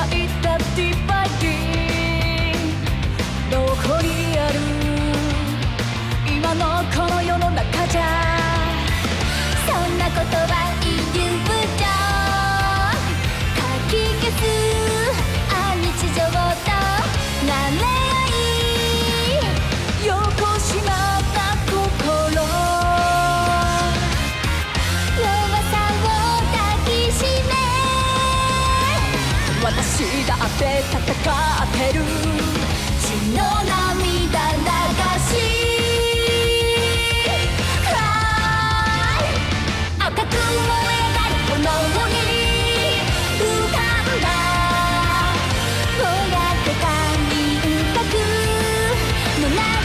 描いたディバイディングどこにある今のこの世の中じゃそんなことはイリュージョンかき消す日常となめ合いよこしまった心弱さを抱きしめ私だって戦ってる血の涙流し赤く燃えたる炎に浮かんだぼやけた輪郭の中